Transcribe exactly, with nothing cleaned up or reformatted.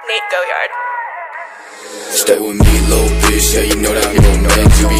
Nate Goyard. Stay with me, little bitch, yeah, you know that I'm your man. You be